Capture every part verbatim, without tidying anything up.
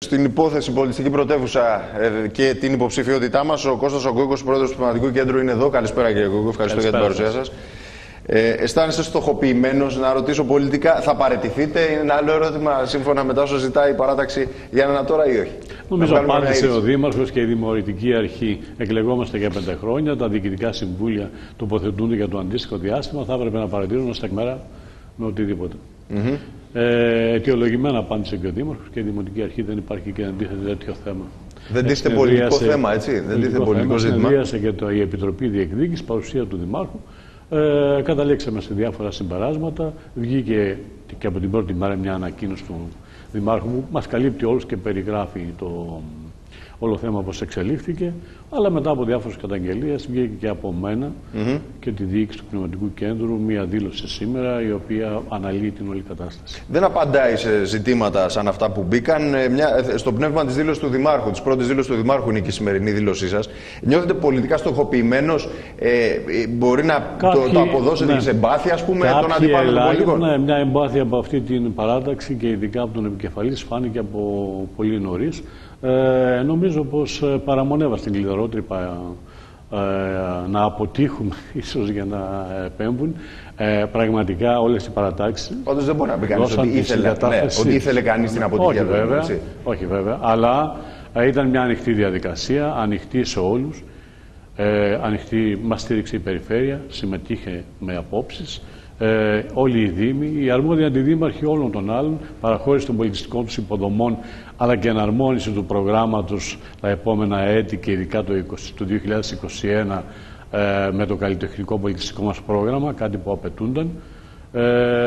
στην υπόθεση πολιτιστική πρωτεύουσα ε, και την υποψηφιότητά μας. Ο Κώστας ο Γκόγκος, πρόεδρος του Πνευματικού Κέντρου, είναι εδώ. Καλησπέρα, κύριε Γκόγκο. Ευχαριστώ για την παρουσία σας. Ε, αισθάνεστε στοχοποιημένος, να ρωτήσω πολιτικά, θα παραιτηθείτε? Είναι ένα άλλο ερώτημα, σύμφωνα με τα όσα ζητάει η παράταξη για ένα τώρα ή όχι? Νομίζω απάντησε ο Δήμαρχος και η Δημοτική Αρχή. Εκλεγόμαστε για πέντε χρόνια. Τα διοικητικά συμβούλια τοποθετούνται για το αντίστοιχο διάστημα. Θα έπρεπε να παρατηρούν ως τεκμέρα με οτιδήποτε. Mm-hmm. ε, αιτιολογημένα απάντησε και ο Δήμαρχος και η Δημοτική Αρχή. Δεν υπάρχει και αντίθετο τέτοιο θέμα. Δεν τίθεται πολιτικό θέμα, έτσι. Δεν τίθεται πολιτικό ζήτημα. Συνδύασε και το, η Επιτροπή Διεκδίκησης, παρουσία του Δημάρχου. Ε, καταλήξαμε σε διάφορα συμπεράσματα. Βγήκε και από την πρώτη μέρα μια ανακοίνωση του Δημάρχου που μας καλύπτει όλους και περιγράφει το όλο θέμα πώς εξελίχθηκε. Αλλά μετά από διάφορες καταγγελίες βγήκε και από μένα mm-hmm. και τη διοίκηση του Πνευματικού Κέντρου μια δήλωση σήμερα η οποία αναλύει την όλη κατάσταση. Δεν απαντάει σε ζητήματα σαν αυτά που μπήκαν. Μια, στο πνεύμα της δήλωσης του Δημάρχου, της πρώτης δήλωσης του Δημάρχου είναι και η σημερινή δήλωσή σας. Νιώθετε πολιτικά στοχοποιημένος? Ε, μπορεί να Κάποιοι, το, το αποδώσετε ναι. σε εμπάθεια, ας πούμε, Κάποιοι των αντιπάλων των πολιτικών? Ναι, μια εμπάθεια από αυτή την παράταξη και ειδικά από τον επικεφαλής φάνηκε από πολύ νωρίς. Ε, νομίζω πως παραμονεύα στην κλειδαρότρυπα ε, να αποτύχουμε ίσως για να επέμβουν. Ε, πραγματικά όλες οι παρατάξεις. Όντως δεν μπορεί να πει κανείς ότι ήθελε, ναι, ότι ήθελε κανείς την αποτυχία. Όχι βέβαια, όχι βέβαια, αλλά ε, ήταν μια ανοιχτή διαδικασία, ανοιχτή σε όλους. Ε, ανοιχτή, μας στήριξε η Περιφέρεια, συμμετείχε με απόψεις. Ε, όλοι οι Δήμοι, οι αρμόδιοι αντιδήμαρχοι όλων των άλλων, παραχώρηση των πολιτιστικών τους υποδομών, αλλά και εναρμόνιση του προγράμματος τα επόμενα έτη και ειδικά το, είκοσι, το δύο χιλιάδες είκοσι ένα ε, με το καλλιτεχνικό πολιτιστικό μας πρόγραμμα, κάτι που απαιτούνταν. Ε,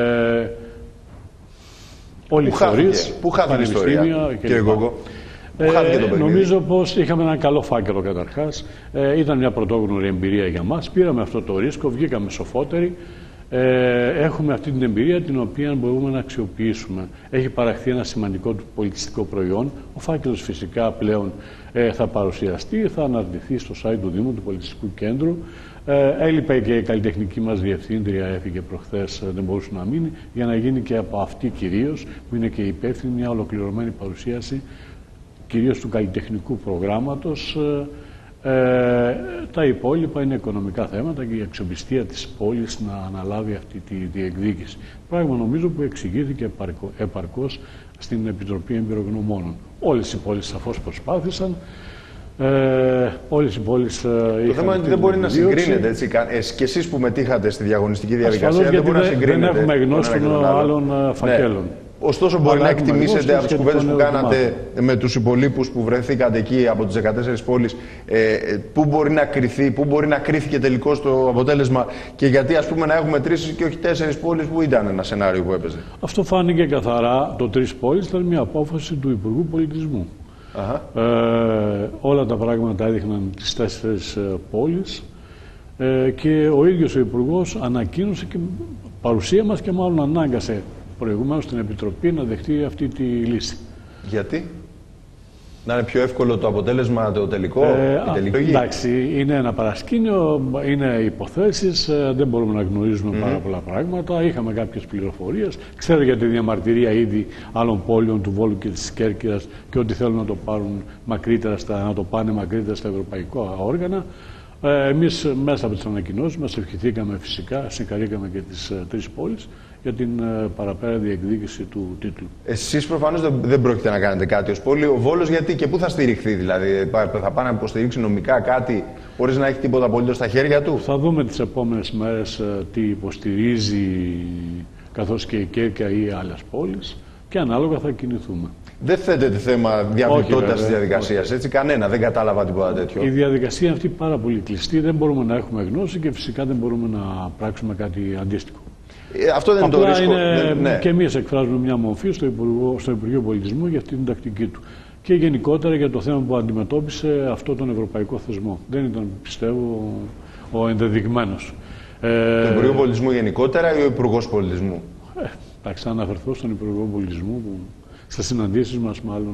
όλοι οι φορείς, πού χάθηκε η ιστορία, κύριε Γκόγκο? Ε, νομίζω πως είχαμε έναν καλό φάκελο καταρχάς. Ε, ήταν μια πρωτόγνωρη εμπειρία για μας. Πήραμε αυτό το ρίσκο, βγήκαμε σοφότεροι. Ε, έχουμε αυτή την εμπειρία την οποία μπορούμε να αξιοποιήσουμε. Έχει παραχθεί ένα σημαντικό πολιτιστικό προϊόν. Ο φάκελος φυσικά πλέον ε, θα παρουσιαστεί, θα αναρτηθεί στο site του Δήμου, του Πολιτιστικού Κέντρου. Ε, έλειπε και η καλλιτεχνική μας διευθύντρια, έφυγε προχθές, δεν μπορούσε να μείνει, για να γίνει και από αυτή κυρίως, που είναι και υπεύθυνη, μια ολοκληρωμένη παρουσίαση κυρίως του καλλιτεχνικού προγράμματος. Ε, τα υπόλοιπα είναι οικονομικά θέματα και η αξιοπιστία της πόλης να αναλάβει αυτή τη διεκδίκηση. Πράγμα νομίζω που εξηγήθηκε επαρκώ, επαρκώς στην Επιτροπή Εμπειρογνωμόνων. Όλες οι πόλεις σαφώς προσπάθησαν. Ε, όλες οι πόλεις ε, το θέμα είναι ότι δεν μπορεί να συγκρίνεται, έτσι. Ε, και εσείς που μετήχατε στη διαγωνιστική διαδικασία, ασφαλώς, δεν μπορεί να συγκρίνεται. Δεν έχουμε γνώση των άλλων φακέλων. Ναι. Ωστόσο, μπορεί αλλά να εκτιμήσετε από τις κουβέντες που κάνατε με τους υπολείπους που βρεθήκατε εκεί από τις δεκατέσσερις πόλεις, ε, πού μπορεί να κρυθεί, πού μπορεί να κρίθηκε τελικώς το αποτέλεσμα και γιατί, ας πούμε, να έχουμε τρεις και όχι τέσσερις πόλεις, που ήταν ένα σενάριο που έπαιζε? Αυτό φάνηκε καθαρά. Το τρεις πόλεις ήταν μια απόφαση του Υπουργού Πολιτισμού. Ε, όλα τα πράγματα έδειχναν τις τέσσερις πόλεις ε, και ο ίδιος ο Υπουργός ανακοίνωσε και παρουσία μας και μάλλον ανάγκασε προηγουμένως στην Επιτροπή να δεχτεί αυτή τη λύση. Γιατί? Να είναι πιο εύκολο το αποτέλεσμα, το τελικό, ε, η τελική? Εντάξει, είναι ένα παρασκήνιο, είναι υποθέσεις, δεν μπορούμε να γνωρίζουμε mm-hmm. πάρα πολλά πράγματα. Είχαμε κάποιες πληροφορίες. Ξέρω για τη διαμαρτυρία ήδη άλλων πόλεων του Βόλου και της Κέρκυρας και ότι θέλουν να το πάρουν μακρύτερα, στα, να το πάνε μακρύτερα στα ευρωπαϊκά όργανα. Ε, εμείς μέσα από τις ανακοινώσεις μας ευχηθήκαμε φυσικά, συγχαρήκαμε και τις uh, τρεις πόλεις για την uh, παραπέρα διεκδίκηση του τίτλου. Εσείς προφανώς δεν, δεν πρόκειται να κάνετε κάτι ως πόλη. Ο Βόλος γιατί και πού θα στηριχθεί, δηλαδή θα πάει να υποστηρίξει νομικά κάτι χωρίς να έχει τίποτα απολύτως στα χέρια του? Θα δούμε τις επόμενες μέρες uh, τι υποστηρίζει, καθώς και η Κέρκυρα ή άλλες πόλεις, και ανάλογα θα κινηθούμε. Δεν θέτεται θέμα διαβλητότητας της διαδικασίας, έτσι, κανένα, δεν κατάλαβα τίποτα τέτοιο. Η διαδικασία αυτή πάρα πολύ κλειστή, δεν μπορούμε να έχουμε γνώση και φυσικά δεν μπορούμε να πράξουμε κάτι αντίστοιχο. Ε, αυτό δεν είναι το ρίσκο. Είναι, ναι. Και εμείς εκφράζουμε μια μορφή στο, Υπουργό, στο Υπουργείο Πολιτισμού για αυτή την τακτική του. Και γενικότερα για το θέμα που αντιμετώπισε αυτό τον ευρωπαϊκό θεσμό. Δεν ήταν, πιστεύω, ο ενδεδειγμένος. Το ε, Υπουργείο Πολιτισμού γενικότερα ή ο Υπουργός Πολιτισμού? Ε, εντάξει, θα αναφερθώ στον Υπουργό Πολιτισμού που στις συναντήσεις μας μάλλον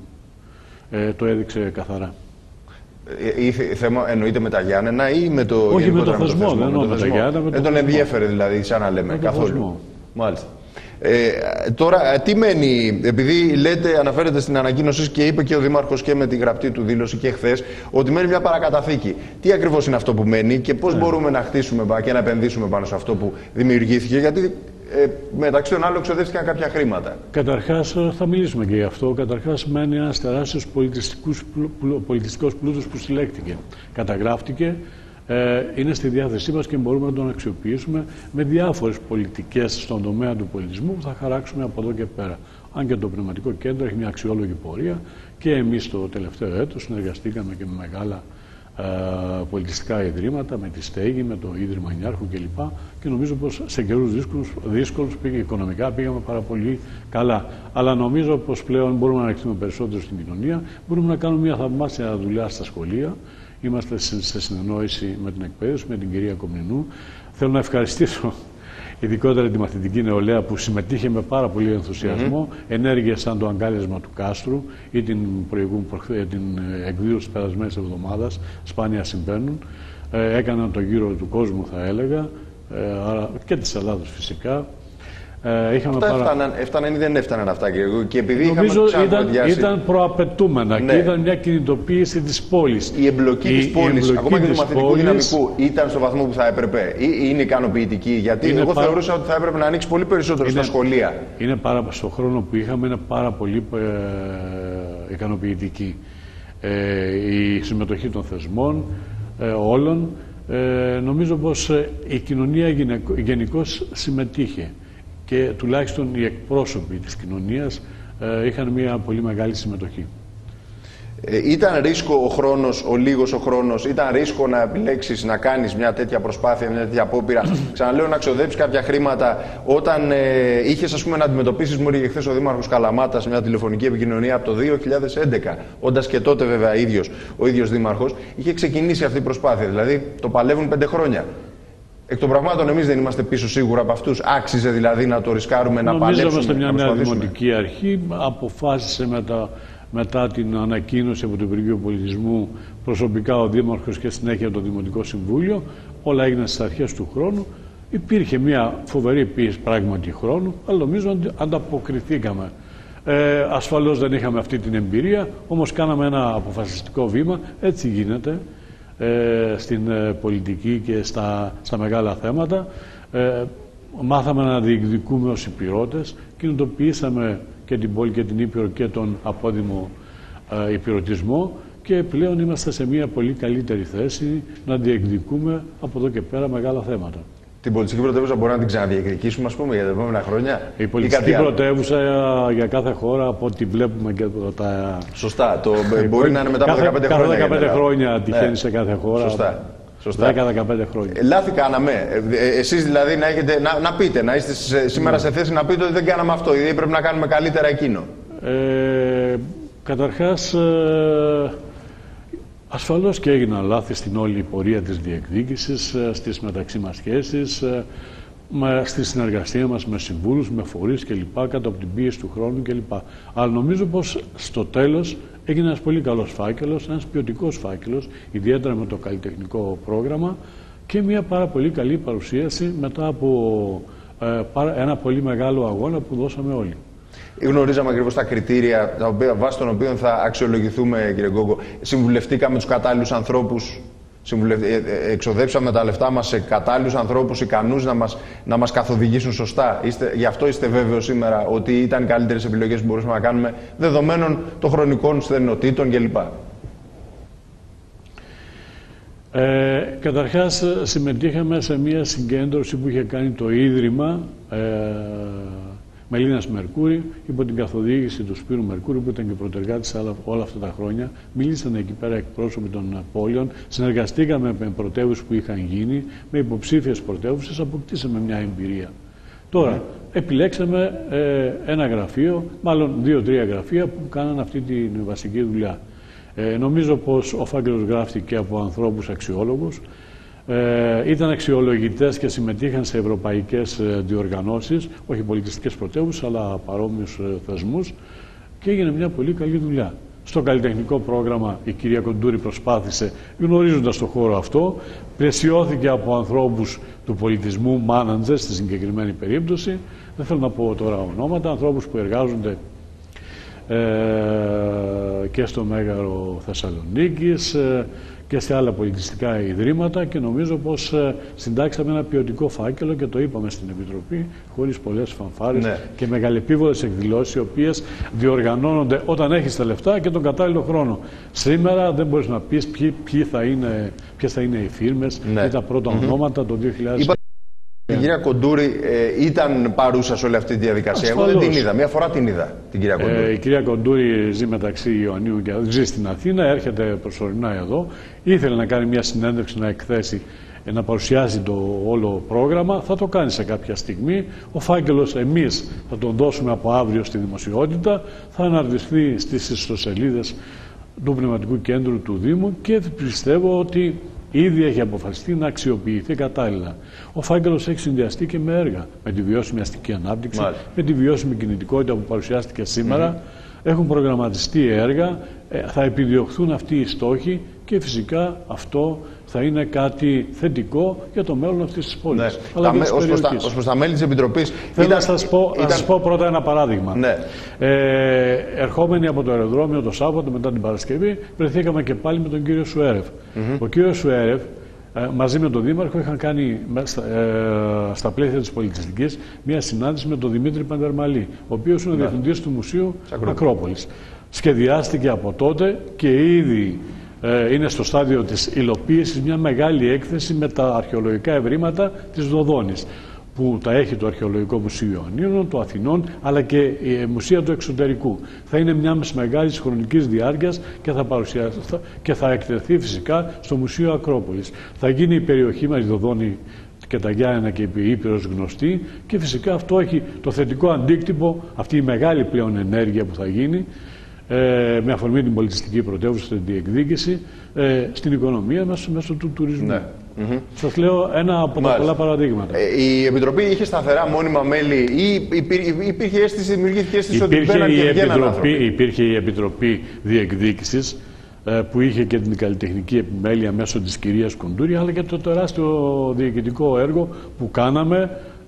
ε, το έδειξε καθαρά. Ή θέμα εννοείται με τα Γιάννενα ή με το... Όχι, με το θεσμό, δεν εννοώ με τα Γιάννενα. Δεν τον ενδιέφερε δηλαδή, σαν να λέμε, καθόλου. Μάλιστα. Ε, τώρα, τι μένει, επειδή λέτε, αναφέρετε στην ανακοίνωση και είπε και ο Δήμαρχος και με τη γραπτή του δήλωση και χθες, ότι μένει μια παρακαταθήκη. Τι ακριβώς είναι αυτό που μένει και πώς yeah. μπορούμε να χτίσουμε και να επενδύσουμε πάνω σε αυτό που δημιουργήθηκε, γιατί ε, μεταξύ των άλλων εξοδεύτηκαν κάποια χρήματα. Καταρχάς, θα μιλήσουμε και γι' αυτό. Καταρχάς, μένει ένας τεράστιος πολιτιστικός πλούτος που συλλέχθηκε. Καταγράφτηκε. Ε, είναι στη διάθεσή μας και μπορούμε να τον αξιοποιήσουμε με διάφορες πολιτικές στον τομέα του πολιτισμού που θα χαράξουμε από εδώ και πέρα. Αν και το Πνευματικό Κέντρο έχει μια αξιόλογη πορεία και εμείς το τελευταίο έτος συνεργαστήκαμε και με μεγάλα ε, πολιτιστικά ιδρύματα, με τη Στέγη, με το Ίδρυμα Νιάρχου κλπ. Και νομίζω πως σε καιρούς δύσκολους, δύσκολους πήγε, οικονομικά πήγαμε πάρα πολύ καλά. Αλλά νομίζω πως πλέον μπορούμε να ανοιχτούμε περισσότερο στην κοινωνία, μπορούμε να κάνουμε μια θαυμάσια δουλειά στα σχολεία. Είμαστε σε συνεννόηση με την εκπαίδευση, με την κυρία Κομνηνού. Θέλω να ευχαριστήσω ειδικότερα τη μαθητική νεολαία που συμμετείχε με πάρα πολύ ενθουσιασμό. Mm-hmm. Ενέργειες σαν το αγκάλιασμα του Κάστρου ή την, την εκδήλωση της περασμένης εβδομάδας, σπάνια συμβαίνουν. Ε, έκαναν το γύρο του κόσμου, θα έλεγα, ε, άρα και της Ελλάδος φυσικά. Ε, αυτά πάρα... έφταναν, έφταναν ή δεν έφταναν αυτά, κύριε Γκόγκο? Και επειδή νομίζω ήταν, ήταν προαπαιτούμενα, ναι, και ήταν μια κινητοποίηση της πόλης. Η εμπλοκή η, της πόλης, ακόμα και του μαθητικού πόλης... δυναμικού, ήταν στο βαθμό που θα έπρεπε ή είναι ικανοποιητική? Γιατί εγώ πάρα... θεωρούσα ότι θα έπρεπε να ανοίξει πολύ περισσότερο είναι, στα σχολεία. Είναι πάρα, στο χρόνο που είχαμε είναι πάρα πολύ ε, ικανοποιητική. Ε, η συμμετοχή των θεσμών ε, όλων. Ε, νομίζω πως ε, η κοινωνία γενικώς συμμετείχε. Και τουλάχιστον οι εκπρόσωποι της κοινωνίας ε, είχαν μια πολύ μεγάλη συμμετοχή. Ε, ήταν ρίσκο ο χρόνος, ο λίγος ο χρόνος, ήταν ρίσκο να επιλέξεις να κάνεις μια τέτοια προσπάθεια, μια τέτοια απόπειρα, ξαναλέω, να ξοδέψεις κάποια χρήματα, όταν ε, είχες, ας πούμε, να αντιμετωπίσεις, μου έλεγε χθες ο Δήμαρχος Καλαμάτας, μια τηλεφωνική επικοινωνία από το δύο χιλιάδες έντεκα, όντας και τότε βέβαια ίδιος, ο ίδιος Δήμαρχος, είχε ξεκινήσει αυτή η προσπάθεια, δηλαδή το παλεύουν πέντε χρόνια. Εκ των πραγμάτων, εμείς δεν είμαστε πίσω σίγουρα από αυτούς. Άξιζε δηλαδή να το ρισκάρουμε, να παλέψουμε? Νομίζω μια νέα δημοτική αρχή αποφάσισε μετά, μετά την ανακοίνωση από το Υπουργείο Πολιτισμού, προσωπικά ο Δήμαρχος και συνέχεια το Δημοτικό Συμβούλιο. Όλα έγιναν στις αρχές του χρόνου. Υπήρχε μια φοβερή πίεση πράγματι χρόνου, αλλά νομίζω ότι ανταποκριθήκαμε. Ε, ασφαλώς δεν είχαμε αυτή την εμπειρία, όμως κάναμε ένα αποφασιστικό βήμα. Έτσι γίνεται Ε, στην ε, πολιτική και στα, στα μεγάλα θέματα. Ε, μάθαμε να διεκδικούμε ως υπηρώτες, κινητοποιήσαμε και την πόλη και την Ήπειρο και τον απόδημο ε, υπηρετισμό και πλέον είμαστε σε μια πολύ καλύτερη θέση να διεκδικούμε από εδώ και πέρα μεγάλα θέματα. Την πολιτιστική πρωτεύουσα μπορεί να την ξαναδιεκδικήσουμε, ας πούμε, για τα επόμενα χρόνια? Η πολιτιστική πρωτεύουσα για κάθε χώρα, από ό,τι βλέπουμε και τα... Σωστά. Το μπορεί να είναι μετά από δεκαπέντε κάθε χρόνια. Κάθε δεκαπέντε χρόνια τυχαίνει, ναι, σε κάθε χώρα. Σωστά. Σωστά. δέκα με δεκαπέντε χρόνια. Ε, λάθη κάναμε. Ε, εσείς δηλαδή να, έχετε, να, να πείτε, να είστε σε, σήμερα, ναι, σε θέση να πείτε ότι δεν κάναμε αυτό, ή πρέπει να κάνουμε καλύτερα εκείνο. Ε, καταρχάς, ε, ασφαλώς και έγιναν λάθη στην όλη πορεία της διεκδίκησης, στις μεταξύ μας σχέσεις, στη συνεργασία μας με συμβούλους, με φορείς κλπ, κάτω από την πίεση του χρόνου κλπ. Αλλά νομίζω πως στο τέλος έγινε ένας πολύ καλός φάκελος, ένας ποιοτικός φάκελος, ιδιαίτερα με το καλλιτεχνικό πρόγραμμα και μια πάρα πολύ καλή παρουσίαση μετά από ε, ένα πολύ μεγάλο αγώνα που δώσαμε όλοι. Γνωρίζαμε ακριβώς τα κριτήρια τα οποία, βάσει των οποίων θα αξιολογηθούμε, κύριε Γκόγκο. Συμβουλευτήκαμε τους κατάλληλους ανθρώπους, συμβουλευ... εξοδέψαμε τα λεφτά μας σε κατάλληλους ανθρώπους ικανούς να μας, να μας καθοδηγήσουν σωστά. Είστε... Γι' αυτό είστε βέβαιος σήμερα ότι ήταν οι καλύτερες επιλογές που μπορούσαμε να κάνουμε, δεδομένων των χρονικών στενοτήτων κλπ. Ε, καταρχάς συμμετείχαμε σε μια συγκέντρωση που είχε κάνει το Ίδρυμα ε, Μελίνας Μερκούρη, υπό την καθοδήγηση του Σπύρου Μερκούρη, που ήταν και πρωτεργάτης όλα αυτά τα χρόνια. Μίλησαν εκεί πέρα εκπρόσωποι των πόλεων, συνεργαστήκαμε με πρωτεύουσες που είχαν γίνει, με υποψήφιες πρωτεύουσες, αποκτήσαμε μια εμπειρία. Τώρα, mm. επιλέξαμε ε, ένα γραφείο, μάλλον δύο-τρία γραφεία που κάναν αυτή τη βασική δουλειά. Ε, νομίζω πως ο φάκελος γράφτηκε από ανθρώπους αξιόλογους. Ε, ήταν αξιολογητές και συμμετείχαν σε ευρωπαϊκές διοργανώσεις, όχι πολιτιστικές πρωτεύουσες, αλλά παρόμοιους θεσμούς, και έγινε μια πολύ καλή δουλειά. Στο καλλιτεχνικό πρόγραμμα η κυρία Κοντούρη προσπάθησε, γνωρίζοντας το χώρο αυτό, πλαισιώθηκε από ανθρώπους του πολιτισμού, μάναντζερ στη συγκεκριμένη περίπτωση, Δεν θέλω να πω τώρα ονόματα, ανθρώπους που εργάζονται ε, και στο Μέγαρο Θεσσαλονίκης ε, και σε άλλα πολιτιστικά ιδρύματα, και νομίζω πως ε, συντάξαμε ένα ποιοτικό φάκελο και το είπαμε στην Επιτροπή χωρίς πολλές φανφάρες, ναι, και μεγαλεπίβολες εκδηλώσεις, οι οποίες διοργανώνονται όταν έχεις τα λεφτά και τον κατάλληλο χρόνο. Σήμερα δεν μπορείς να πεις ποιοι, ποιοι θα είναι, ποιες θα είναι οι φίρμες, ναι, ή τα πρώτα mm-hmm. ονόματα το δύο χιλιάδες. Η κυρία Κοντούρη ε, ήταν παρούσα σε όλη αυτή τη διαδικασία? Ασφαλώς. Εγώ δεν την είδα. Μία φορά την είδα την κυρία Κοντούρη. Ε, η κυρία Κοντούρη ζει μεταξύ Ιωαννίου και ζει στην Αθήνα, έρχεται προσωρινά εδώ. Ήθελε να κάνει μια συνέντευξη, να εκθέσει, να παρουσιάσει το όλο πρόγραμμα. Θα το κάνει σε κάποια στιγμή. Ο φάκελος εμείς θα τον δώσουμε από αύριο στη δημοσιότητα. Θα αναρτηθεί στις ιστοσελίδες του Πνευματικού Κέντρου του Δήμου και πιστεύω ότι ήδη έχει αποφασιστεί να αξιοποιηθεί κατάλληλα. Ο φάκελος έχει συνδυαστεί και με έργα. Με τη βιώσιμη αστική ανάπτυξη, μάλιστα, με τη βιώσιμη κινητικότητα που παρουσιάστηκε σήμερα. Mm-hmm. Έχουν προγραμματιστεί έργα, θα επιδιωχθούν αυτοί οι στόχοι και φυσικά αυτό θα είναι κάτι θετικό για το μέλλον αυτής της πόλης. Ναι. Αλλά τα, ως, προς τα, ως προς τα μέλη της Επιτροπής... Θέλω ήταν, να, σας πω, ήταν... να σας πω πρώτα ένα παράδειγμα. Ναι. Ε, ερχόμενοι από το αεροδρόμιο το Σάββατο μετά την Παρασκευή, βρεθήκαμε και πάλι με τον κύριο Σουέρεφ. Mm-hmm. Ο κύριος Σουέρεφ ε, μαζί με τον Δήμαρχο είχαν κάνει στα, ε, στα πλαίσια της πολιτιστικής μια συνάντηση με τον Δημήτρη Παντερμαλή, ο οποίος είναι, ναι, διευθυντής του Μουσείου Ακρόπολης. Σχεδιάστηκε από τότε και ήδη ε, είναι στο στάδιο της υλοποίησης μια μεγάλη έκθεση με τα αρχαιολογικά ευρήματα της Δοδόνης, που τα έχει το Αρχαιολογικό Μουσείο Ιωαννίνων, το Αθηνών, αλλά και η Μουσεία του Εξωτερικού. Θα είναι μια μεγάλης χρονικής διάρκειας και θα παρουσιαστεί και θα εκτεθεί φυσικά στο Μουσείο Ακρόπολης. Θα γίνει η περιοχή μας, η Δοδόνη και τα Γιάννενα και η Ήπειρος γνωστή, και φυσικά αυτό έχει το θετικό αντίκτυπο, αυτή η μεγάλη πλέον ενέργεια που θα γίνει, ε, με αφορμή την πολιτιστική πρωτεύουσα, την διεκδίκηση, ε, στην οικονομία μέσω, μέσω του τουρισμού. Ναι. Mm-hmm. Σας λέω ένα από τα Μάλιστα. πολλά παραδείγματα. Ε, η Επιτροπή είχε σταθερά μόνιμα μέλη ή υπήρχε, υπήρχε αίσθηση, δημιουργήθηκε αίσθηση ότι μπαίναν και βγαίναν άνθρωποι? Υπήρχε η Επιτροπή Διεκδίκησης, ε, που είχε και την καλλιτεχνική επιμέλεια μέσω της κυρίας Κοντούρη, αλλά και το τεράστιο διοικητικό έργο που κάναμε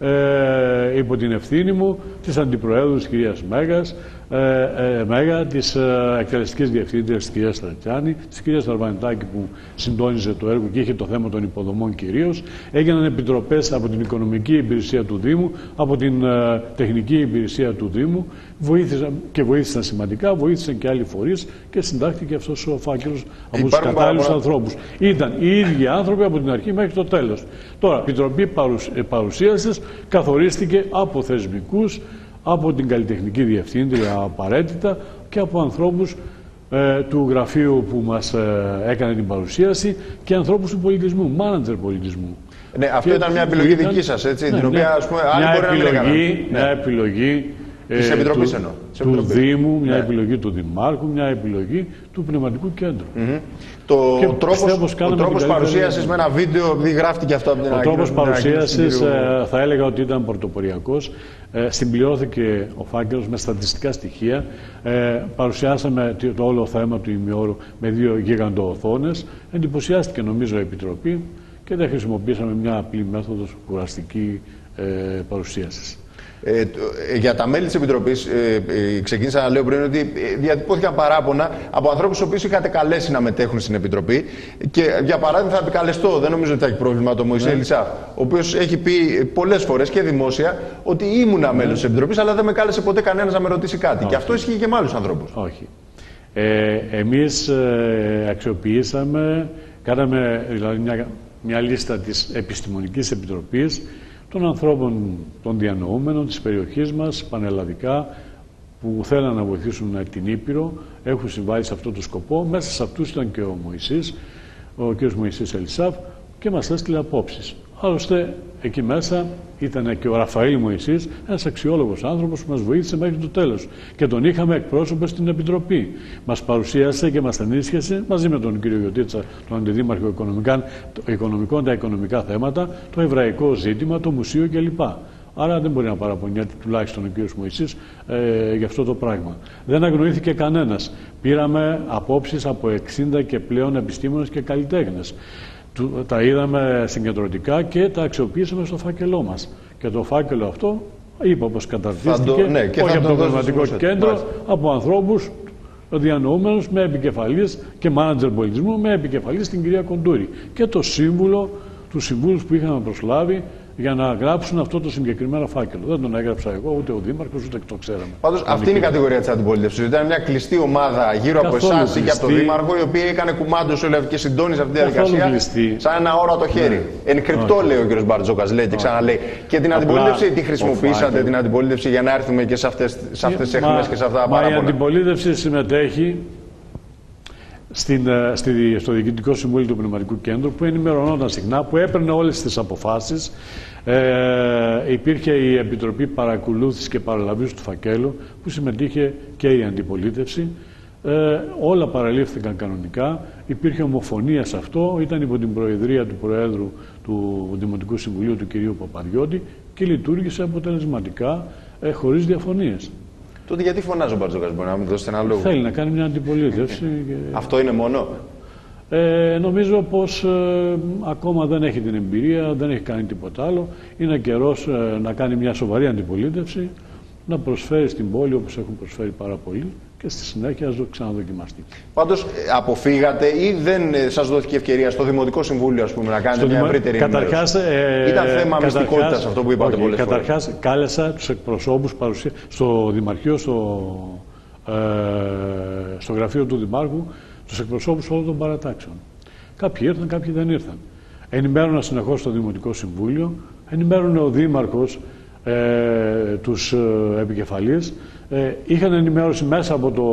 ε, υπό την ευθύνη μου, της Αντιπροέδρου της κυρίας Μέγας, Ε, ε, Μέγα, της ε, εκτελεστικής διευθύντριας της κυρίας Στρατιάνη, της κυρίας Αρβανιτάκη που συντόνιζε το έργο και είχε το θέμα των υποδομών κυρίως. Έγιναν επιτροπές από την οικονομική υπηρεσία του Δήμου, από την ε, τεχνική υπηρεσία του Δήμου, βοήθησαν και βοήθησαν σημαντικά, βοήθησαν και άλλοι φορείς και συντάχθηκε αυτός ο φάκελος από τους κατάλληλους ανθρώπους. Ήταν οι ίδιοι άνθρωποι από την αρχή μέχρι το τέλος. Τώρα, η Επιτροπή Παρουσίασης καθορίστηκε από θεσμικούς, από την καλλιτεχνική διευθύντρια απαραίτητα και από ανθρώπους ε, του γραφείου που μας ε, έκανε την παρουσίαση και ανθρώπους του πολιτισμού, μάνατζερ πολιτισμού. Ναι, αυτό και ήταν μια επιλογή ήταν... δική σας, έτσι, ναι, την οποία, ας πούμε, άλλοι μπορεί να μην έκαναν. Μια επιλογή ε, της Επιτροπής του, εννοώ. του Επιτροπής. Δήμου, μια ναι. επιλογή του Δημάρχου, μια επιλογή του Πνευματικού Κέντρου. Mm-hmm. Το τρόπος, ο τρόπος παρουσίασης με ένα βίντεο, επειδή γράφτηκε αυτό από την Ο τρόπος παρουσίασης ε, θα έλεγα ότι ήταν πρωτοποριακός. Ε, συμπληρώθηκε ο φάκελος με στατιστικά στοιχεία. Ε, παρουσιάσαμε το όλο θέμα του ημιώρου με δύο γιγαντοοθόνες. Εντυπωσιάστηκε νομίζω η Επιτροπή και δεν χρησιμοποίησαμε μια απλή μέθοδο κουραστική ε, παρουσίασης. Ε, για τα μέλη της Επιτροπής, ε, ε, ξεκίνησα να λέω πριν ότι ε, διατυπώθηκαν παράπονα από ανθρώπους τους οποίους είχατε καλέσει να μετέχουν στην Επιτροπή. Και για παράδειγμα, θα επικαλεστώ, δεν νομίζω ότι θα έχει πρόβλημα, το Μωυσή Ελισσά, ο οποίος έχει πει πολλές φορές και δημόσια ότι ήμουνα μέλος της Επιτροπής, αλλά δεν με κάλεσε ποτέ κανένας να με ρωτήσει κάτι. Όχι. Και αυτό ισχύει και με άλλους ανθρώπους. Όχι. Ε, εμείς ε, αξιοποιήσαμε, κάναμε δηλαδή μια, μια λίστα της Επιστημονικής Επιτροπής των ανθρώπων, των διανοούμενων της περιοχής μας, πανελλαδικά, που θέλαν να βοηθήσουν την Ήπειρο, έχουν συμβάλει σε αυτό το σκοπό. Μέσα σε αυτούς ήταν και ο Μωυσής, ο κ. Μωυσής Ελισσάφ, και μας έστειλε απόψεις. Άλλωστε, εκεί μέσα ήταν και ο Ραφαήλ Μωυσής, ένας αξιόλογος άνθρωπος που μας βοήθησε μέχρι το τέλος. Και τον είχαμε εκπρόσωπο στην Επιτροπή. Μας παρουσίασε και μας ενίσχυσε μαζί με τον κ. Γιωτίτσα, τον Αντιδήμαρχο Οικονομικών, τα οικονομικά θέματα, το εβραϊκό ζήτημα, το μουσείο κλπ. Άρα δεν μπορεί να παραπονιέται τουλάχιστον ο κ. Μωυσής ε, για αυτό το πράγμα. Δεν αγνοήθηκε κανένας. Πήραμε απόψεις από εξήντα και πλέον επιστήμονες και καλλιτέχνες. Τα είδαμε συγκεντρωτικά και τα αξιοποιήσαμε στο φάκελό μας. Και το φάκελο αυτό είπα πως καταρτίστηκε, το, ναι, και όχι από το πνευματικό κέντρο, μάλιστα, από ανθρώπους διανοούμενους με επικεφαλής και μάνατζερ πολιτισμού με επικεφαλής την κυρία Κοντούρη και το σύμβουλο, τους συμβούλους που είχαμε προσλάβει για να γράψουν αυτό το συγκεκριμένο φάκελο. Δεν τον έγραψα εγώ, ούτε ο Δήμαρχος, ούτε το ξέραμε. Πάντως αυτή είναι η κατηγορία της αντιπολίτευσης. Ήταν μια κλειστή ομάδα γύρω από εσάς ή και από τον Δήμαρχο, η οποία έκανε κουμάντο σε όλη και συντόνισε αυτή τη διαδικασία κλειστή, σαν ένα όρατο χέρι. Ναι. Εν κρυπτό, λέει ο κ. Μπαρτζόκας, λέει και ξαναλέει. Και την αντιπολίτευση τη χρησιμοποιήσατε, την αντιπολίτευση, για να έρθουμε και σε αυτές τις αιχμές και σε αυτά τα παράπονα? Μα η αντιπολίτευση συμμετέχει Στην, στη, στο Διοικητικό Συμβούλιο του Πνευματικού Κέντρου, που ενημερωνόταν συχνά, που έπαιρνε όλες τις αποφάσεις. Ε, υπήρχε η Επιτροπή Παρακολούθησης και Παραλαβής του Φακέλου, που συμμετείχε και η αντιπολίτευση. Ε, όλα παραλήφθηκαν κανονικά. Υπήρχε ομοφωνία σε αυτό. Ήταν υπό την προεδρία του Προέδρου του Δημοτικού Συμβουλίου, του κ. Παπαδιώτη, και λειτουργήσε αποτελεσματικά, ε, χωρίς διαφωνίες. Τότε γιατί φωνάζει ο Μπαρτζόκας, μπορεί να μην δώσετε ένα λόγο? Θέλει να κάνει μια αντιπολίτευση. Και... Αυτό είναι μόνο? Ε, νομίζω πως ε, ακόμα δεν έχει την εμπειρία, δεν έχει κάνει τίποτα άλλο. Είναι καιρός ε, να κάνει μια σοβαρή αντιπολίτευση, να προσφέρει στην πόλη όπως έχουν προσφέρει πάρα πολύ και στη συνέχεια ας το ξαναδοκιμαστεί. Πάντως αποφύγατε ή δεν σας δόθηκε ευκαιρία στο Δημοτικό Συμβούλιο, ας πούμε, να κάνετε στο μια δημο... ευρύτερη καταρχάς, ε, Ήταν θέμα μυστικότητας αυτό που είπατε όχι, πολλές καταρχάς, φορές. Καταρχάς κάλεσα τους εκπροσώπους παρουσία... στο Δημαρχείο, στο, ε, στο γραφείο του Δημάρχου, τους εκπροσώπους όλων των παρατάξεων. Κάποιοι ήρθαν, κάποιοι δεν ήρθαν. Ενημέρωνα συνεχώς στο Δημοτικό Συμβούλιο, ενημέρωνε ο Δήμαρχος ε, τους ε, επικεφαλείς. Ε, είχαν ενημέρωση μέσα από το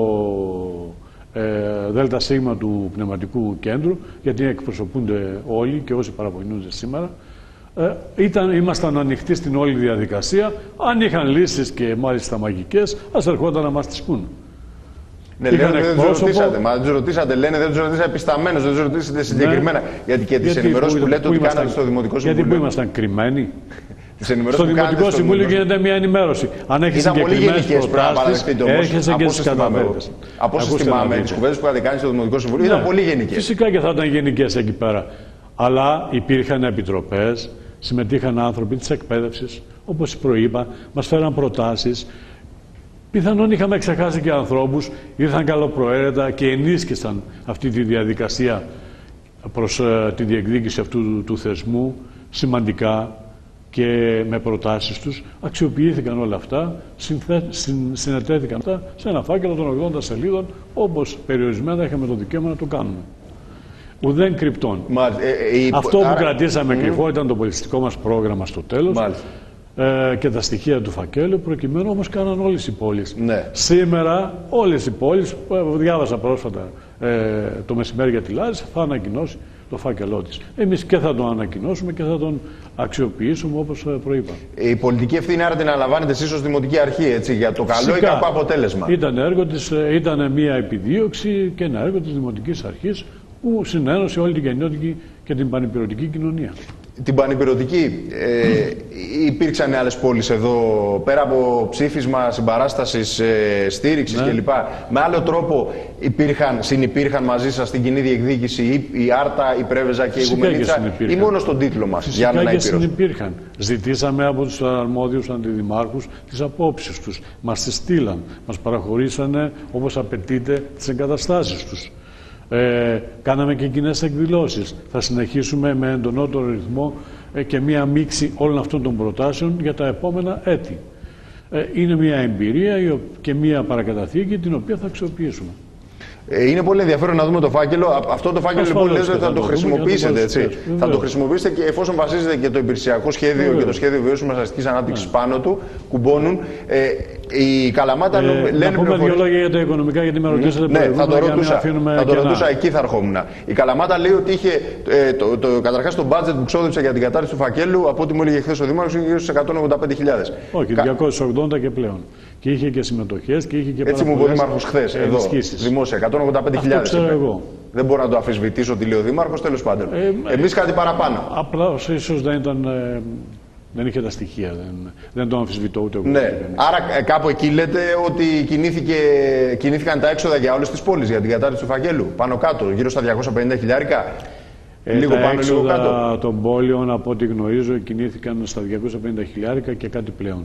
ε, ΔΣ του Πνευματικού Κέντρου, γιατί εκπροσωπούνται όλοι και όσοι παραπονιούνται σήμερα. Ε, ήταν, ήμασταν ανοιχτοί στην όλη διαδικασία. Αν είχαν λύσεις και μάλιστα μαγικές, ας ερχόταν να μας τις πούν. Ναι, λένε, δεν τους ρωτήσατε, μα δεν τους ρωτήσατε, λένε, δεν τους ρωτήσατε επισταμένως, δεν τους ρωτήσατε συγκεκριμένα. Ναι. Γιατί και τις ενημερώσεις που, που λέτε που ότι κάνατε στο Δημοτικό Συμβούλιο. Γιατί που ήμασταν κρυμμένοι. Στο Δημοτικό Συμβούλιο γίνεται μια ενημέρωση. Αν έχει συγκεκριμένες προτάσεις, έρχεσαι και τις καταβέτες. Από όσο θυμάμαι, τις κουβέντες που είχατε κάνει στο Δημοτικό Συμβούλιο ήταν πολύ γενικές. Φυσικά και θα ήταν γενικές εκεί πέρα. Αλλά υπήρχαν επιτροπές, συμμετείχαν άνθρωποι της εκπαίδευσης, όπως προείπα, μας φέραν προτάσεις. Πιθανόν είχαμε ξεχάσει και ανθρώπους, ήρθαν καλοπροαίρετα και ενίσχυσαν αυτή τη διαδικασία προς uh, τη διεκδίκηση αυτού του, του θεσμού σημαντικά και με προτάσεις τους. Αξιοποιήθηκαν όλα αυτά, συνθε, συν, συνετέθηκαν αυτά σε ένα φάκελο των ογδόντα σελίδων, όπως περιορισμένα είχαμε το δικαίωμα να το κάνουμε. Ουδέν κρυπτών. Ε, ε, Αυτό άρα... που κρατήσαμε mm. κρυφό ήταν το πολιτιστικό μας πρόγραμμα στο τέλος. Ε, και τα στοιχεία του φακέλου, προκειμένου όμως κάναν όλες οι πόλεις. Ναι. Σήμερα όλες οι πόλεις, που διάβασα πρόσφατα ε, το μεσημέρι για τη Λάρισα, θα ανακοινώσει το φάκελό της. Εμείς και θα τον ανακοινώσουμε και θα τον αξιοποιήσουμε όπως προείπα. Η πολιτική ευθύνη άρα την αναλαμβάνετε εσείς ως Δημοτική Αρχή, έτσι, για το καλό Φυσικά, ή κακό αποτέλεσμα? Ήταν, έργο της, ήταν μια επιδίωξη και ένα έργο της Δημοτικής Αρχής που συνένωσε όλη την γενναιότητική και την πανυπηρωτική κοινωνία. Την πανυπηρωτική, ε, υπήρξαν άλλες πόλεις εδώ, πέρα από ψήφισμα συμπαράστασης, ε, στήριξης ναι. κλπ. Με άλλο τρόπο υπήρχαν, συνυπήρχαν μαζί σας στην κοινή διεκδίκηση η, η Άρτα, η Πρέβεζα και Φυσικά η Γουμενίτσα ή μόνο στον τίτλο μας? Φυσικά για να και συνυπήρχαν. Ζητήσαμε από τους αρμόδιους αντιδημάρχους τις απόψεις τους. Μας τις στείλαν, μας παραχωρήσανε όπως απαιτείται τις εγκαταστάσεις τους. Ε, κάναμε και κοινές εκδηλώσεις. Θα συνεχίσουμε με εντονότερο ρυθμό ε, και μία μίξη όλων αυτών των προτάσεων για τα επόμενα έτη. Ε, είναι μία εμπειρία και μία παρακαταθήκη την οποία θα αξιοποιήσουμε. Ε, είναι πολύ ενδιαφέρον να δούμε το φάκελο. Αυτό το φάκελο λοιπόν λέτε θα, θα το χρησιμοποιήσετε, έτσι. Θα το χρησιμοποιήσετε και εφόσον βασίζεται και το υπηρεσιακό σχέδιο Βεβαίως. και το σχέδιο βιώσιμης αστικής ανάπτυξης ναι. πάνω του, κουμπώνουν. Ε, η Καλαμάτα ε, λένε να πούμε δύο λόγια για τα οικονομικά, γιατί με ρωτήσατε ναι, θα το ρωτούσα, θα το ρωτούσα εκεί θα ερχόμουν. Η Καλαμάτα λέει ότι είχε ε, το, το, καταρχάς το μπάτζετ που ξόδεψε για την κατάρτιση του φακέλου, από ό,τι μου έλεγε χθες ο Δήμαρχος, είναι γύρω στις εκατόν ογδόντα πέντε χιλιάδες. Όχι, διακόσιες ογδόντα και πλέον. Και είχε και συμμετοχές και είχε και έτσι μου είπε ο Δήμαρχος χθες, εδώ, δημόσια, εκατόν ογδόντα πέντε χιλιάδες. Δεν μπορώ να το αφισβητήσω τι λέει ο Δήμαρχος, τέλος πάντων. Ε, Εμείς κάτι παραπάνω. Απλά ίσως δεν ήταν. Ε, δεν είχε τα στοιχεία, δεν, δεν το αμφισβητώ ούτε εγώ. Ναι. Άρα κάπου εκεί λέτε ότι κινήθηκε, κινήθηκαν τα έξοδα για όλες τις πόλεις για την κατάρτιση του φακέλου. Πάνω κάτω, γύρω στα διακόσια πενήντα χιλιάρικα. Ε, λίγο τα πάνω, λίγο κάτω. Των πόλεων, από ό,τι γνωρίζω, κινήθηκαν στα διακόσια πενήντα χιλιάρικα και κάτι πλέον.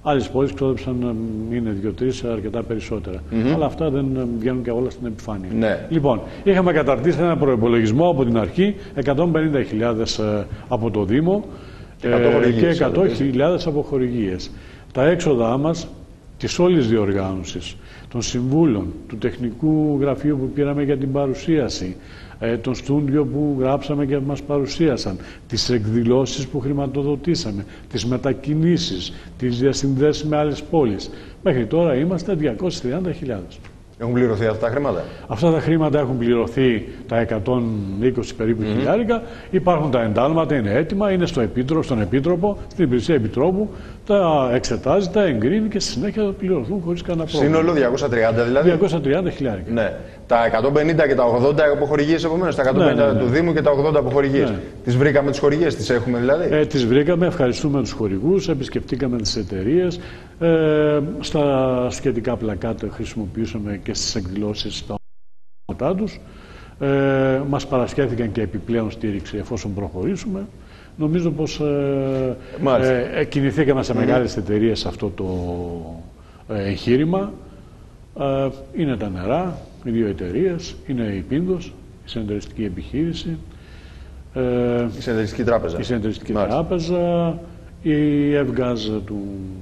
Άλλες πόλεις ξόδεψαν, είναι δύο-τρεις, αρκετά περισσότερα. Mm-hmm. Αλλά αυτά δεν βγαίνουν και όλα στην επιφάνεια. Ναι. Λοιπόν, είχαμε καταρτήσει ένα προϋπολογισμό από την αρχή, εκατόν πενήντα χιλιάδες από το Δήμο ε, και εκατό χιλιάδες από χορηγίες. Τα έξοδά μας της όλης διοργάνωσης, των συμβούλων, του τεχνικού γραφείου που πήραμε για την παρουσίαση, ε, των στούντιο που γράψαμε και μας παρουσίασαν, τις εκδηλώσεις που χρηματοδοτήσαμε, τις μετακινήσεις, τις διασυνδέσεις με άλλες πόλεις. Μέχρι τώρα είμαστε διακόσιες τριάντα χιλιάδες. Έχουν πληρωθεί αυτά τα χρήματα. Αυτά τα χρήματα έχουν πληρωθεί τα εκατόν είκοσι περίπου mm-hmm. χιλιάρικα. Υπάρχουν τα εντάλματα, είναι έτοιμα, είναι στο επίτροπο, στον Επίτροπο, στην υπηρεσία Επιτρόπου. Τα εξετάζει, τα εγκρίνει και στη συνέχεια θα πληρωθούν χωρίς κανένα πρόβλημα. Σύνολο διακόσια τριάντα δηλαδή. διακόσια τριάντα χιλιάρικα. Ναι. Τα εκατόν πενήντα και τα ογδόντα από χορηγίες επομένως. Τα εκατόν πενήντα ναι, ναι, ναι. του Δήμου και τα ογδόντα από χορηγίες. Ναι. Τις βρήκαμε τις χορηγίες, τις έχουμε δηλαδή. Ε, τις βρήκαμε, ευχαριστούμε τους χορηγούς, επισκεφτήκαμε τις εταιρείες. Ε, στα σχετικά πλακάτα χρησιμοποιούσαμε και στις εκδηλώσεις τα ονόματά τους. Ε, μας παρασχέθηκαν και επιπλέον στήριξη εφόσον προχωρήσουμε. Νομίζω πως ε, ε, κινηθήκαμε σε mm-hmm. μεγάλες εταιρείες σε αυτό το ε, εγχείρημα. Ε, είναι τα νερά, οι δύο εταιρείες, είναι η Πίνδος, η συνεταιριστική επιχείρηση. Ε, η συνεταιριστική τράπεζα. Η συνεταιριστική τράπεζα, η Εύγαζ του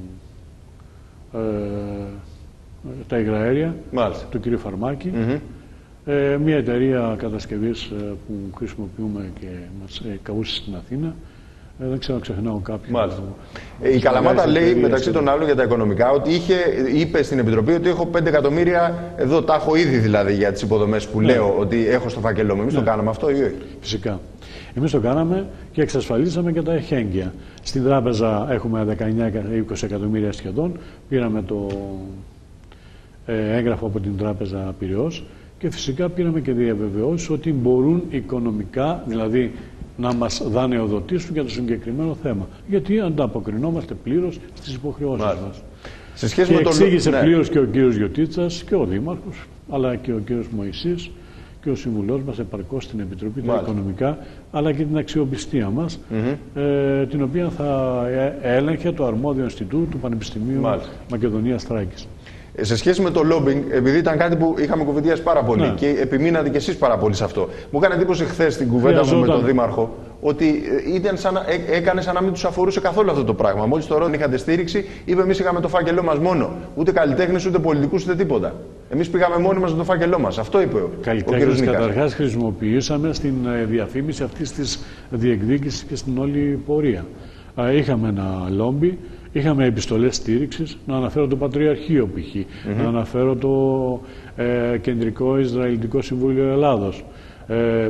ε, τα υγραέρια, Μάλιστα. του κ. Φαρμάκη. Mm-hmm. Ε, μια εταιρεία κατασκευής ε, που χρησιμοποιούμε και μας ε, καούσε στην Αθήνα. Ε, δεν ξέρω αν ξεχνάω κάποιον. Ε, η Καλαμάτα λέει μεταξύ των άλλων για τα οικονομικά ότι είχε, είπε στην Επιτροπή ότι έχω πέντε εκατομμύρια εδώ, τα έχω ήδη δηλαδή για τις υποδομές που ναι. λέω ότι έχω στο φάκελό μου. Εμείς ναι. το κάναμε αυτό ή όχι? Φυσικά. Εμείς το κάναμε και εξασφαλίσαμε και τα εχέγγυα. Στην τράπεζα έχουμε δεκαεννιά με είκοσι εκατομμύρια σχεδόν. Πήραμε το ε, έγγραφο από την Τράπεζα Πειραιώς. Και φυσικά πήραμε και διαβεβαιώσεις ότι μπορούν οικονομικά, δηλαδή να μας δανειοδοτήσουν για το συγκεκριμένο θέμα. Γιατί ανταποκρινόμαστε πλήρως στις υποχρεώσεις Μάλιστα. μας. Σε σχέση και με εξήγησε το... πλήρως ναι. και ο κύριος Γιωτίτσας και ο Δήμαρχος, αλλά και ο κύριος Μωυσής και ο Συμβουλός μας επαρκώς στην Επιτροπή τα οικονομικά, αλλά και την αξιοπιστία μας, mm-hmm. ε, την οποία θα έλεγχε το αρμόδιο Ινστιτούτο του Πανεπιστημίου Μάλιστα. Μακεδονίας Θράκης. Σε σχέση με το lobbying, επειδή ήταν κάτι που είχαμε κουβεντιάσει πάρα πολύ ναι. και επιμείνατε κι εσείς πάρα πολύ σε αυτό. Μου έκανε εντύπωση χθες στην κουβέντα μου με τον Δήμαρχο ότι ήταν σαν, έ, έκανε σαν να μην τους αφορούσε καθόλου αυτό το πράγμα. Μόλις το ρώτησε, είχατε στήριξη, είπε: εμείς είχαμε το φάκελό μας μόνο. Ούτε καλλιτέχνες, ούτε πολιτικούς, ούτε τίποτα. Εμείς πήγαμε μόνοι μας με το φάκελό μας. Αυτό είπε ο, ο κ. Νίκας. Καταρχάς, χρησιμοποιήσαμε στην διαφήμιση αυτής της διεκδίκησης και στην όλη πορεία. Είχαμε ένα λόμπι. Είχαμε επιστολές στήριξης, να αναφέρω το Πατριαρχείο π.χ., mm-hmm. να αναφέρω το ε, Κεντρικό Ισραηλιτικό Συμβούλιο Ελλάδος. Ε,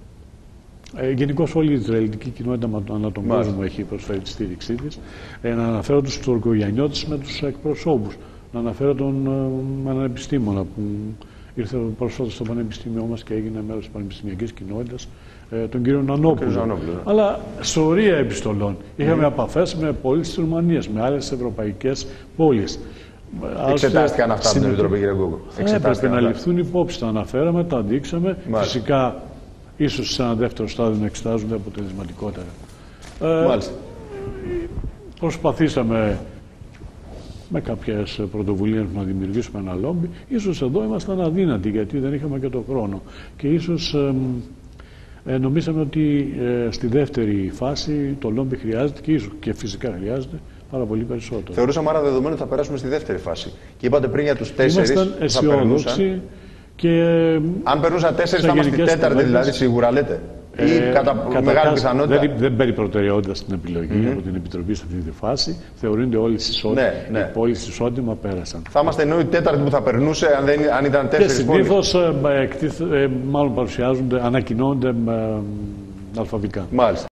ε, Γενικώς όλη η Ισραηλιτική κοινότητα ανά τον κόσμο έχει προσφέρει τη στήριξή της. Ε, να αναφέρω τους Τουρκογιαννιώτες με τους εκπροσώπους. Να αναφέρω τον ε, έναν επιστήμονα που ήρθε πρόσφατα στο Πανεπιστήμιό μας και έγινε μέρος της πανεπιστημιακής κοινότητας, τον κύριο Νανόπουλο. Νανόπουλο ναι. Αλλά σωρία επιστολών. Είχαμε mm. επαφές με πόλεις της Ρουμανίας, με άλλες ευρωπαϊκές πόλεις. Εξετάστηκαν αυτά από την Επιτροπή, κύριε Γκούγκο? Έπρεπε να ληφθούν υπόψη. Τα αναφέραμε, τα δείξαμε. Μάλιστα. Φυσικά, ίσως σε ένα δεύτερο στάδιο να εξετάζονται αποτελεσματικότερα. Μάλιστα. Ε, προσπαθήσαμε με κάποιες πρωτοβουλίες να δημιουργήσουμε ένα λόμπι. Ίσως εδώ ήμασταν αδύνατοι, γιατί δεν είχαμε και το χρόνο. Και ίσως ε, ε, νομίζαμε ότι ε, στη δεύτερη φάση το λόμπι χρειάζεται και, ίσως, και φυσικά χρειάζεται πάρα πολύ περισσότερο. Θεωρούσαμε άρα δεδομένο ότι θα περάσουμε στη δεύτερη φάση. Και είπατε πριν για τους τέσσερις που θα περνούσαν. Και, αν περνούσαν τέσσερις θα είμαστε στη τέταρτη, δηλαδή σίγουρα λέτε. Ή ε, κατά μεγάλη πιθανότητα. Δεν, δεν παίρνει προτεραιότητα στην επιλογή mm-hmm. από την Επιτροπή σε αυτή τη φάση. Θεωρούνται όλοι ισότιμα. Ναι, ναι. Οι πόλεις ισότιμα πέρασαν. Θα είμαστε ενώ η τέταρτη που θα περνούσε αν, δεν, αν ήταν τέσσερις πόλεις. Και συνήθως ε, ε, μάλλον παρουσιάζονται, ανακοινώνονται ε, αλφαβητικά. Μάλιστα.